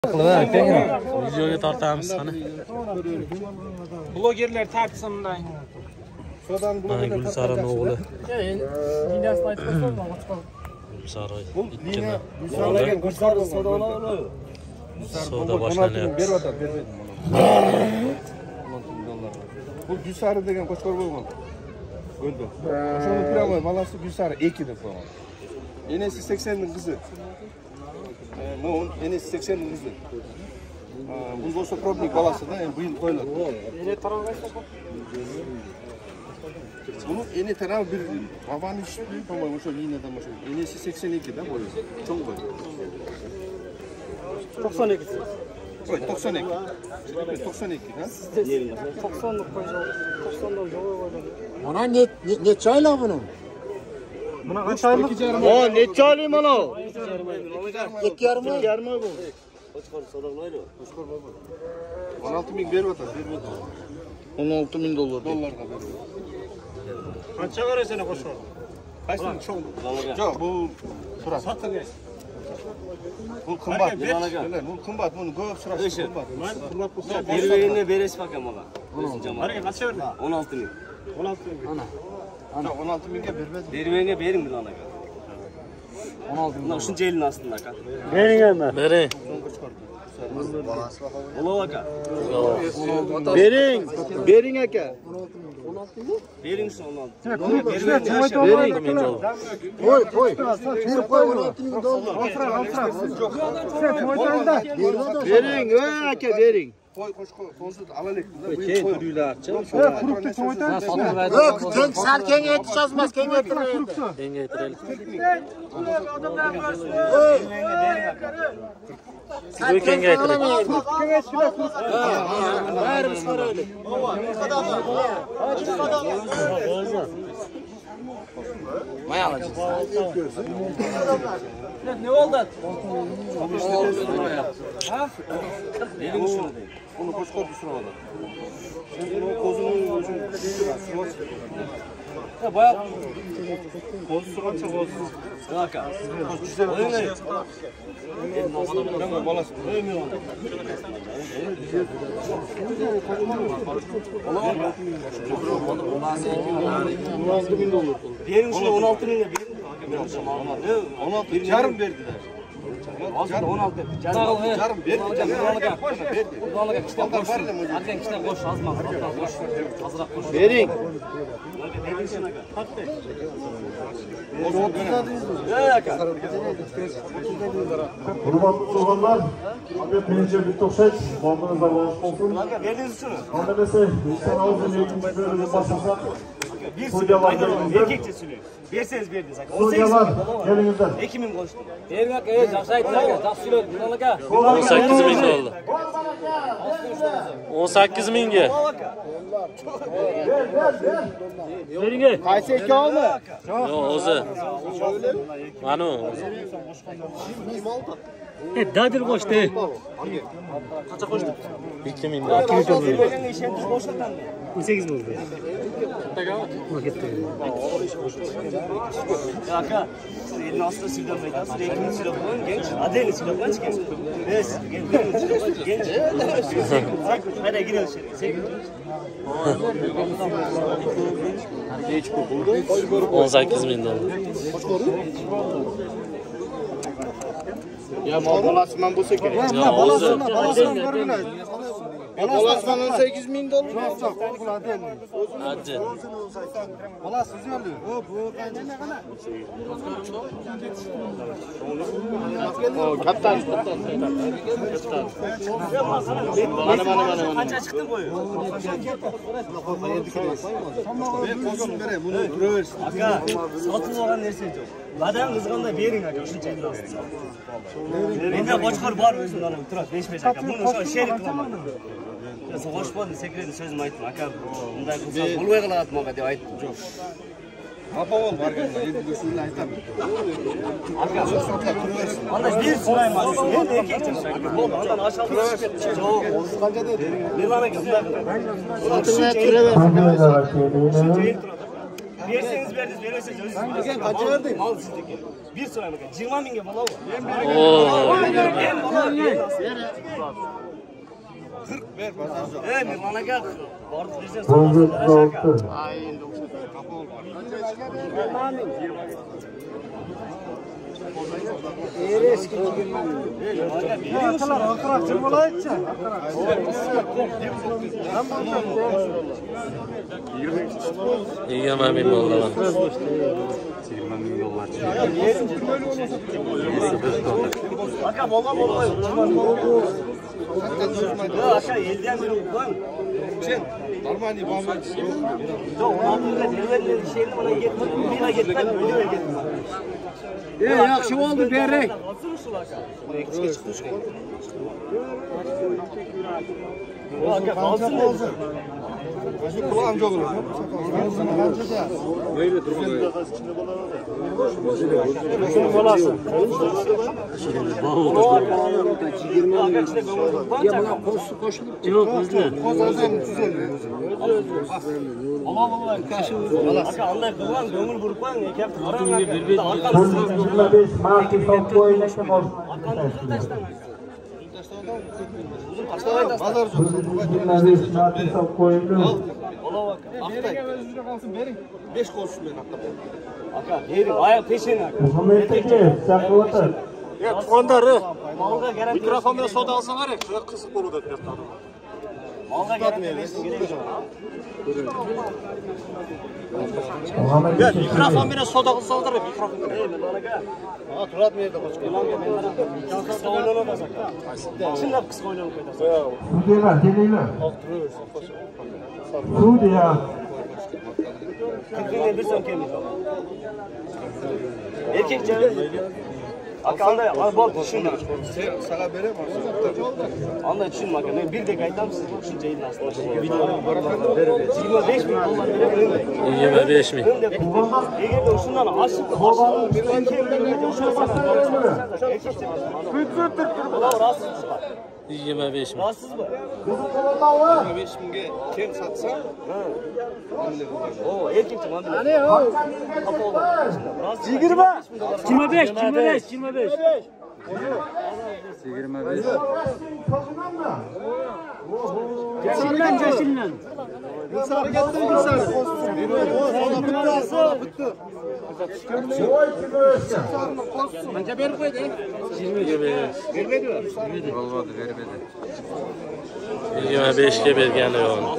Videoga tortamiz qani. Blogerlar tartsa bunday. Gulsarani o'g'li. Liniyasini aytib qo'ysalar, Saroy. Gulsarga Gulsarni savdolar. Savdo boshlanyapti. Bu Gulsari degan qo'shqor bo'lgan. O'ldi. O'shani pramo balasi Gulsari 2 deb qo'ygan. Enesi 80 ning qizi. Bu enesi 80 ning qizi. Bu bo'lsa probnik balasida, bu yil qo'yiladi. Ene tarafga Bunu eni taraf bir havani ishli, по-моему, o'sha liniyadan o'sha. Enesi 82 da bo'yi. Cho'ng bo'yi. 92. Qo'y 92. 92 ha? 90lik qo'ysa, 90lar jo'g'ay qo'yadi. Mana necha oylik buni? Buni qancha oylik? O, necha oylik mana? 2,5 oy. 2,5 oy bu. Qo'shqor savdolaydi. Qo'shqor bo'ldi. 16 ming berib o'tadi, berib o'tadi. 16 ming dollar. Dollarga berib. Qancha qaraysan qo'shqor? Qaysini cho'ng? Yo'q, bu so'rab. Sottirgan. Bu qimmat. Bu qimmat, buni ko'p so'rash qimmat. Men hurmat qilsam, Berigini beresiz fakat mana. Maraga qancha berdi? 16 ming. 16 ming. Ana 16 mingga bermadim. Berigini bering bir anaga. 16 ming. Mana shuncha yilning ostida aka. Bering. Ulov aka. Bering aka. Bering shu 16. Bering. Qo'y. Berib qo'y 16 ming dollar. Bering, aka bering. Qo'y qo'shqor, fonsiz alalik. Keyin turinglarchi. Sal kengaytirish yozmas, kengaytirmaydi. Kengaytiraylik. Sal kengaytiring. Barimiz qaraylik. Ne oldu? Ha? Bering shuni deng. Uni qo'shqor so'radi. Sen bu qo'zini uchun Ya boya qo'zi qancha qo'zi? aka. Nima bolasi? Bering shuni 16 mingga bering. 16 yarim berdilar. Hozir 16. Yarim berdi. Ularga qishdan qo'sh. Arkan qishdan qo'sh, azman, qo'sh. Azroq qo'sh. Bering. Hurmatli so'g'inlar, Ahmet Birinci Bittoqshet, boğazınızda boğaz olsun. Berdiniz şunu. Ondan ise İhsan Avuz'un yönetimci bölümü başlasak. Bir sürü erkekçe sürüyor. Verseniz verdiniz. Soğuyalar, gelinizden. 2000 koştu. Bering aka, yaxshi aytdilar aka, yaxshi so'radi. Bundan aka. 18 ming dollar. 18 mingga. Bering. Qaysi ekanmi? Yo'q, o'zi. Mana u. Dadir qo'shdi. Qancha qo'shdi? 2 ming dollar. 18 bo'ldi. Aka, siz elini ostida sildamaysiz. Siz ikkinchi silab qo'ying, genç. Adayni silab qo'ying, genç. Biz, genç. Hadi gidelim şöyle. 18 ming dollar. Ya bolasman bo'lsa kerak. Yo'q, o'zi. Bolasman 18 ming dollar. Hajji. Bolasi o'zgardi. Bu qancha? Kaptan. Mana. Qancha chiqdi qo'y? Men qo'zini beray, buni turaversin. Aka, sotib olgan narsa yo'q. Badam qizg'anda bering aka, shuncha yil ostida. Menda qo'chqor bor o'zim mana turadi 5 aka. Buni o'sha sherik qilaman. So'g'ish bo'ldi, sekretni so'zimni aytdim. Aka, bunday qilsa bo'lmay qoladi menga deb aytdim. Yo'q. Apavol borganda endi shuni aytaman. Aka, turaversin. Ondan bir so'rayman. Endi erkakcha so'rayman. Bo'ldi, ondan aşağı tushib ketdi. Yo'q, o'zi qancha dedi? Mirman aka, bunday qiladi. Turaversin. Shuncha yil turadi. Verseniz verdiniz, vermeseniz özünüz bilesiniz. Kaça verdin? Mal sizdeki. Bir sorayım bakayım. 20 binge bala o. Oo. En bala. 40 ver. Evet, bana gel. Orada bizden Bozdu sonra. soğuktu. Yigirma ming dolar. Aka bola bola. Ya aka elden biri ulan. Sen Normani bağımlı. Yok, altında devletlerin şeyini bana getirdi. Bina getirdi. Öyle getirdi. Yaxshi bo'ldi, berek. Aka kalsın dedi. Şu kulağım çok olur. Aka işte ben koşulup Yok bizde. aka anday kılgan gömül buruklan ekep Bozdu 25 Mart hesap koyunlukta boş. Pazar çok. 25 Mart hesap koyunluk. Beş kolsun ben hatta. aka yerim ayak peşine aka. Muhammed'deki sen kıvatır. Malga gerek Mikrofon bilan soda olsa var ya, şuna kısık olur dedi. malga gerek versin gerek yok. Muhammed'deki Mikrofon bilan soda olsa olur ya, mikrofon. Ha Turat mı yerde başka? Kısa oynanamaz aka. Çinlap kısa oynanıp koyarsan. Sudiyeler, deliler. Sudiye. 40 bin bir son kemiz. Erkek cevap. Aka anda bol düşünme. Sana veremem. Anda düşünme aka. Ben bir de kaytam siz şu ceyin aslında. 25 bin dolar verebilirim. 25 ming. Eğer de şundan aşık bir son kemiz. Rahatsız mı? 25 ming. Rahatsız mı? 25 binge kem satsa. O erkekçim abi. Ne o? Kapı oldu. 25. Cesimlen. Anca berip koydu. 25 ga bergani yo'q.